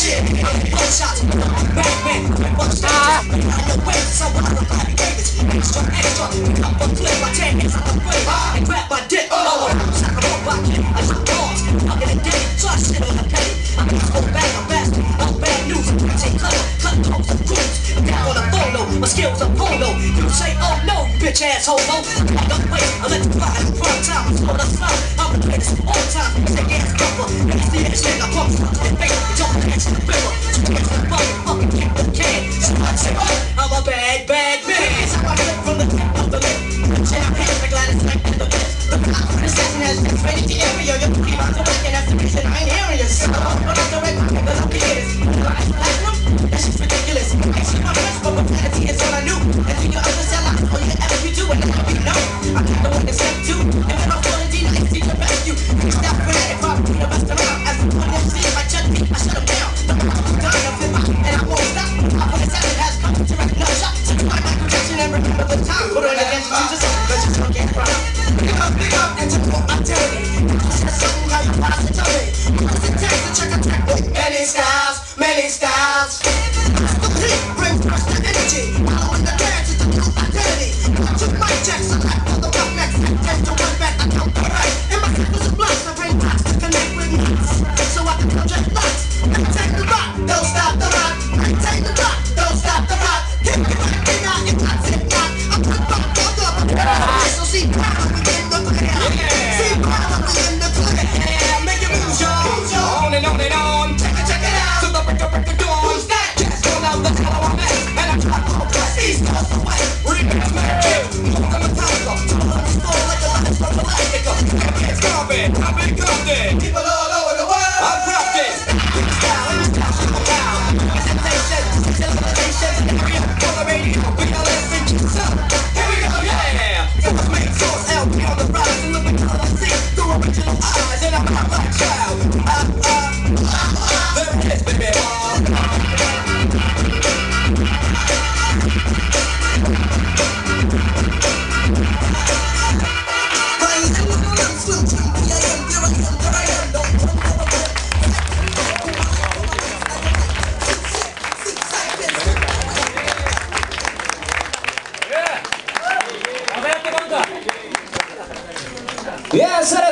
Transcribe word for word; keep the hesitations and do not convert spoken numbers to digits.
shit. One shots, back, back, one shot. On the way, someone on the body, Davis. Extra, extra, up a clip, I take it, I'm afraid. And grab my dick, lower, sack a rope, I can't, I just pause. I'm in a day, so I shit on the penny. I'm gonna go back, I'm fast, I'm bad news. I say clever, cut coats, cruise. I'm down on the phono, my skills are polo. You say, oh no, bitch ass homo. Don't wait, I let you fly in prime time. I'm slow to fly, I'm the greatest of all time. Say ass cover, that's the ass nigga, pump, and face, jump, catch the river. So catch the motherfucking kick the can. So I say, oh, I'm a bad, bad bitch. So I flip from the top of the lip. Check my pants, my glide is like the best. The assassin has been ready to area. You're talking about the back and after reason I ain't hearing you. So I'm gonna direct my nigga, don't be this. Platinum, that shit's ridiculous. I see my friends from a vanity, it's all I knew. And do you understand like all you ever you do and I you know I'm not the one to step to. And when I'm falling D, I see the rescue. Stop fanatic, pop, the rest around. As the one M C, if I check me, I shut him down. The I'm done, I'm flip out, and I won't stop. I put a talent has come to wreck another shot. So try my protection and remember the time. Put on your hands to Jesus, but you don't get round. Pick up, pick up, and to what I'm telling you. Just said something how you pass it to me. Pass it text to check a track with many styles, many styles. The heat brings fresh the energy. Following the dance is the new identity. Took my checks, I left for the rough next. Tend to run back, I count the right. And my circles of blocks, I bring blocks to connect with me. So I can project lots. Maintain the rock, don't stop the rock. Maintain the rock, don't stop the rock. Hit me right, hit out, if not, if not. I'm quick rock, hold up. So see power within the clear. See power within the clear. Make it move, y'all. On and on and on. Check it, check it out. To the break of break of dawn. Who's that? Just going out the hell I'm at. And I try to go west, east, coast, and west. Remix, man. Move the Metallica. Turn on the floor like the lights from Galactica. It's coming. I've been coming. People all over the world. I'm crafting. Style, and style, super power. Presentation, civilization. Here we go for the radio. We got listen to some. Here we go, yeah. From the main source, L P on the rise. And looking till I see through original eyes. And I'm a black child. Uh, uh, uh, there it is, baby. Yes,